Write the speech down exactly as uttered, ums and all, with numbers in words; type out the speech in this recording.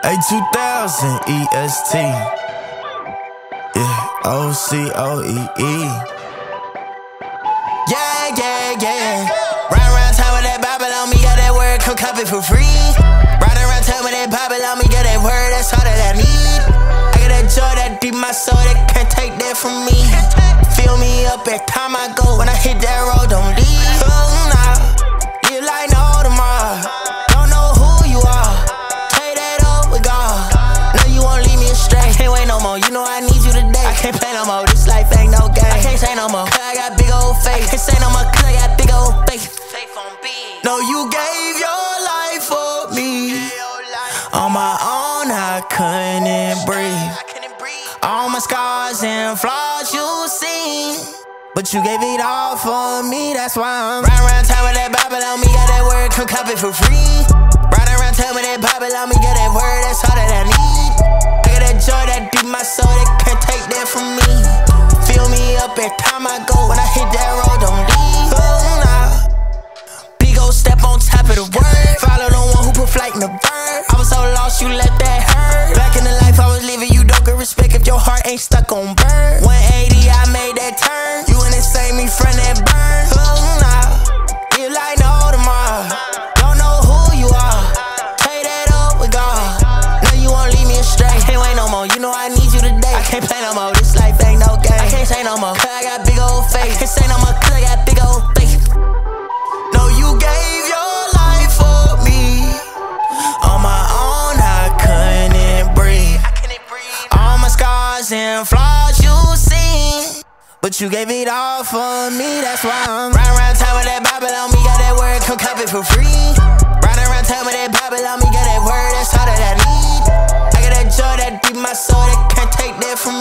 A two thousand E S T. Yeah, O C O E E. Yeah, yeah, yeah. Ride around town with that Bible on me, got that word, come copy for free. Ride around town with that Bible on me, got that word, that's all that I need. I got that joy that deep in my soul, that can't take that from me. Fill me up every time I go, when I hit that road, don't leave. Oh, nah, live like no tomorrow. Don't know who you are, take that up with God. No, you won't leave me astray. I can't wait no more, you know I need you today. I can't play no more, this life ain't no game. I can't say no more, cause I got big old faith. I can't say no more, cause I got big old faith. Faith on beat. No, you gave your life for me. On my own, I couldn't breathe. All my scars and flaws you seen, but you gave it all for me, that's why I'm riding around town with that Bible on me, got that word, come copy for free. Riding around town with that Bible on me, got that word, that's all that I need. I got that joy that deep in my soul, that can't take that from me. Fill me up every time I go, when I hit that road, don't leave. Oh, nah. Big old step on top of the word, follow the one who put flight in the bird. I was so lost, you let that hurt. Back in the life I was living, you don't get respect if your heart ain't stuck on burn. one eighty, I made that turn. You and it save me from that burn. Oh, nah. Live like no tomorrow. Don't know who you are. Take that up with God. No, you won't leave me astray. Can't wait no more. You know I need you today. I can't play no more. This life ain't no game. I can't say no more, cause I got big old faith. I can't say no more, cause I got big old faith. No, you gave your life for me. On my own, I couldn't breathe. All my scars and flaws you seen, but you gave it all for me, that's why I'm riding around town with that Bible on me, got that word, come copy for free. Riding around town with that Bible on me, got that word, that's all that I need. I got that joy that deep in my soul, that can't take that from me.